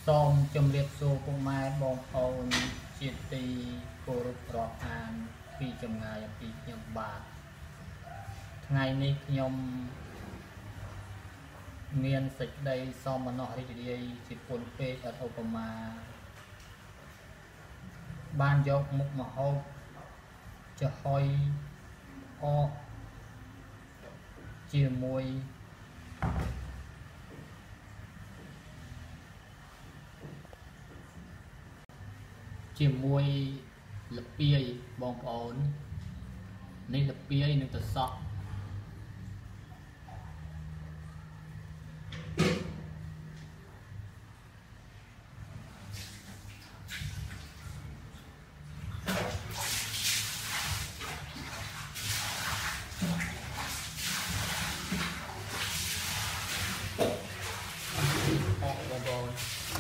សូមជម្រាបសួរពុកម៉ែបងប្អូនជាទីគោរពរាប់អានពីចម្ងាយអំពីខ្ញុំបាទថ្ងៃនេះខ្ញុំមានសេចក្តីសោមនស្សរីករាយជាពុនពេកអត់ឧបមាបានយកមុខម្ហូបចំហុយអកជាមួយលពាយបងប្អូននេះលពាយនឹងទៅសក់បងប្អូន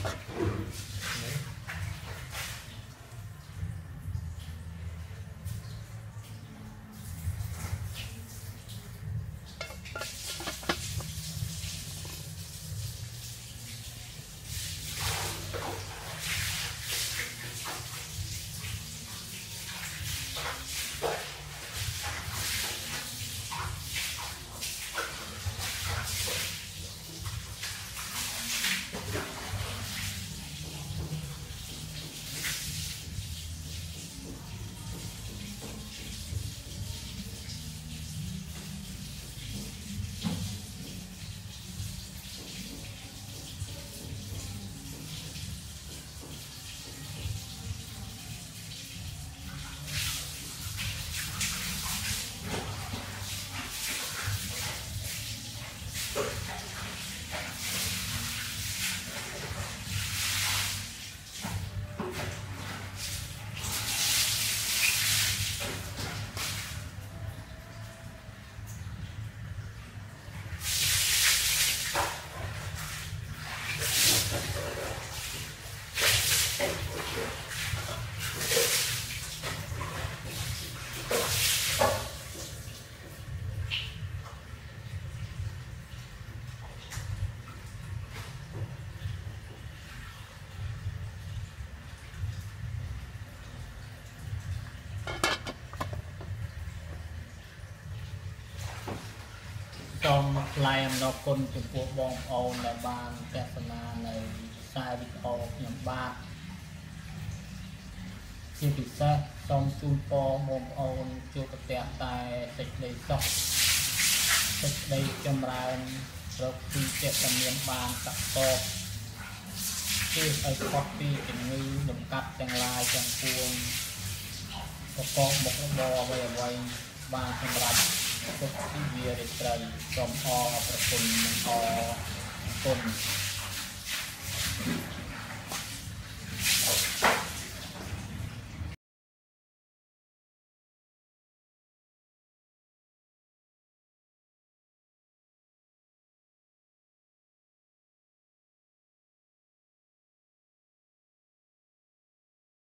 សូមថ្លែងអំណរគុណចំពោះបងប្អូនដែលបានទស្សនានៅខ្សែវីដេអូខ្ញុំបាទជាពិសេសសូមជូនពរបងប្អូនជួបប្រទះតែសេចក្តីសុខសេចក្តីចម្រើនរកទីចិត្តមានបានសក្តិជឿឲ្យខុសពីជំងឺដំកាត់ទាំងឡាយទាំងពួងប្រកបមុខរបរអ្វីបានសម្រាប់ទុកពីវារីត្រីសូមអរប្រគុណនិងអរគុណ